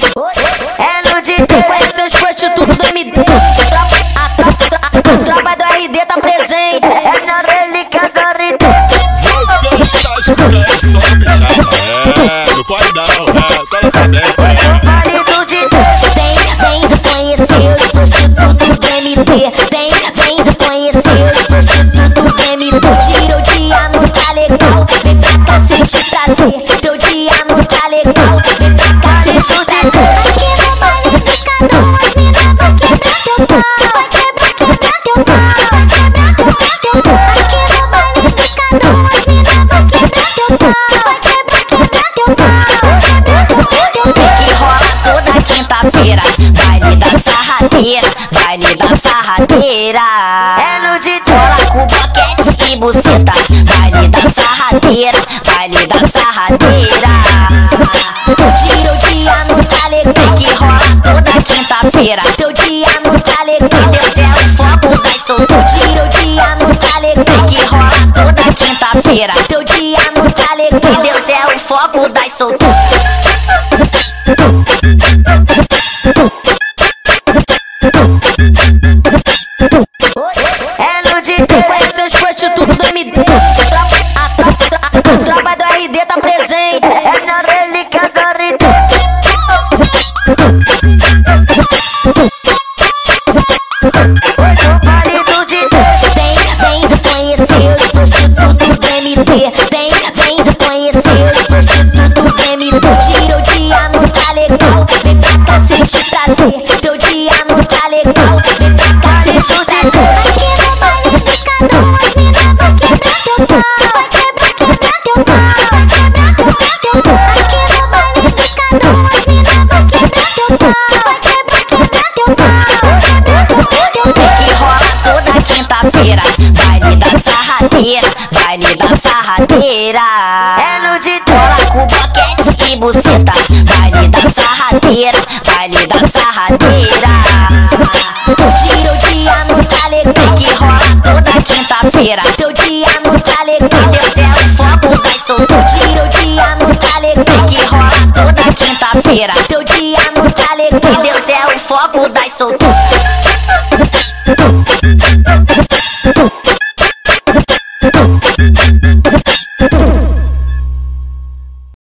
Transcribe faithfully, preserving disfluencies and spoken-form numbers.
É no D T. Conhece os prostitutos do M D. A tropa do R D tá presente. É na relíquia do R D. Você está escutando só bichada. É, não pode não, é, só não saber. No vale do D T. Vem, vem conhecer os prostitutos do M D. Vem, vem conhecer os prostitutos do M D. Tira o dia, não tá legal. Vem pra cá sentir prazer. Teu dia não tá legal. Vem pra cá sentir prazer. Aqui no baile pescadão, as mina vai quebrar teu pau. Vai quebrar, quebrar teu pau. Vai quebrar, quebrar teu pau. Aqui no baile pescadão, as mina vai quebrar teu pau. Vai quebrar, quebrar teu pau. Vai quebrar, quebrar teu pau. Que rola toda quinta-feira. Baile da sarradeira. Baile da sarradeira. É no D T. Rola com boquete e buceta. Baile da sarradeira. Baile da sarradeira. Tira o dia, não tá legal. Que rola toda quinta-feira. Teu dia não tá legal. Deus é o foco das solteiras. Tira o dia, não tá legal. Que rola toda quinta-feira. Teu dia não tá legal. Deus é o foco das solteiras. É no D T. Conhece os prostitutos do M D. A tropa do R D tá presente. É na relíquia do R D. No vale do D T. Vem, vem conhecer os prostitutos do M D. Vem, vem conhecer os prostitutos do M D. Tira o dia, não tá legal. Vem pra cá sentir prazer. Teu dia não tá legal. Vem pra cá sentir prazer. Aqui no baile pescadão, as mina vai quebrar teu pau. Vai quebrar, quebrar teu pau. Vai quebrar, quebrar teu pau. Aqui no baile pescadão, as mina vai quebrar teu pau. Vai quebrar, quebrar teu pau. Vai quebrar, quebrar teu pau. Que rola toda quinta-feira. Baile da sarradeira. Baile da sarradeira. É no D T. Rola com boquete e buceta. Baile da sarradeira. Baile da sarradeira. Tira o dia, não tá legal. Que rola toda quinta-feira. Teu dia não tá legal. Deus é o foco das solteiras. Tira o dia, não tá legal. Que rola toda quinta-feira. Teu dia não tá legal. Deus é o foco das solteiras.